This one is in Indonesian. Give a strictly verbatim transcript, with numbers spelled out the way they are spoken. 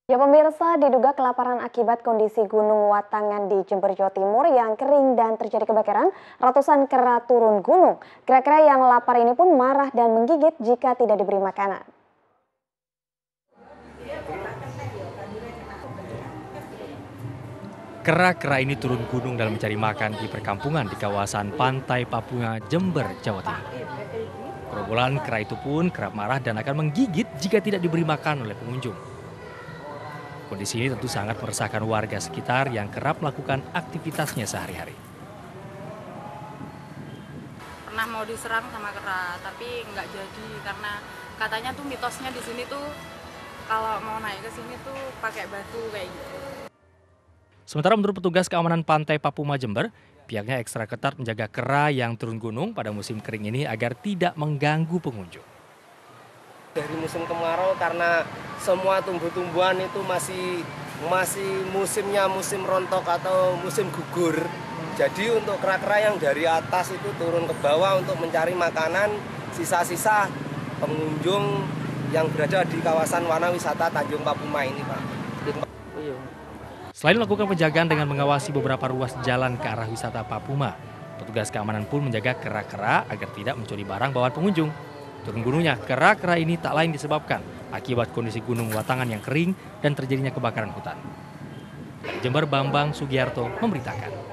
Ya pemirsa, diduga kelaparan akibat kondisi Gunung Watangan di Jember, Jawa Timur yang kering dan terjadi kebakaran, ratusan kera turun gunung. Kera-kera yang lapar ini pun marah dan menggigit jika tidak diberi makanan. Kera-kera ini turun gunung dalam mencari makan di perkampungan di kawasan Pantai Papua, Jember, Jawa Timur. Gerombolan kera itu pun kerap marah dan akan menggigit jika tidak diberi makan oleh pengunjung. Kondisi ini tentu sangat meresahkan warga sekitar yang kerap melakukan aktivitasnya sehari-hari. Pernah mau diserang sama kera, tapi nggak jadi karena katanya tuh mitosnya di sini tuh kalau mau naik ke sini tuh pakai batu kayak gitu. Sementara menurut petugas keamanan Pantai Papua Jember, pihaknya ekstra ketat menjaga kera yang turun gunung pada musim kering ini agar tidak mengganggu pengunjung. Dari musim kemarau karena semua tumbuh-tumbuhan itu masih masih musimnya musim rontok atau musim gugur. Jadi untuk kera-kera yang dari atas itu turun ke bawah untuk mencari makanan, sisa-sisa pengunjung yang berada di kawasan Wana Wisata Tanjung Papuma ini, Pak. Selain melakukan penjagaan dengan mengawasi beberapa ruas jalan ke arah wisata Papuma, petugas keamanan pun menjaga kera-kera agar tidak mencuri barang bawaan pengunjung. Turun gunungnya kera-kera ini tak lain disebabkan akibat kondisi Gunung Watangan yang kering dan terjadinya kebakaran hutan. Dari Jember, Bambang Sugiarto memberitakan.